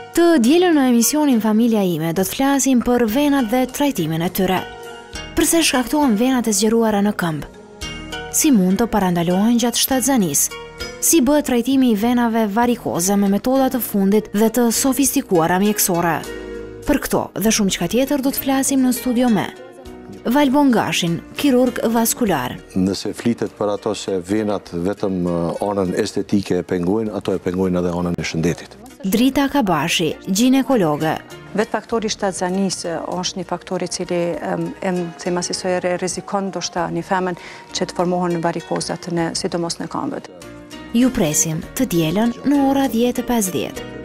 Të dielën në emisionin Familja ime do të flasim për venat dhe trajtimin e tyre. Përse shkaktohen venat e zgjeruara në këmbë? Si mund të parandalohen gjatë shtatzanisë? Si bëhet trajtimi i venave varikoze me metoda të fundit dhe të sofistikuara mjekësore? Për këto dhe shumë çka tjetër do të flasim në studio me Valbon Gashin, kirurg vaskular. Nëse flitet për ato se venat vetëm anën estetike e pengojnë, ato e pengojnë edhe anën e shëndetit. Drita Kabashi, ginekologe. Vetë faktori shtatzanisë është një faktor i cili rrezikon ndoshta një femën që të formohen varikozat sidomos në këmbët. Ju presim të dielën në ora 10:50.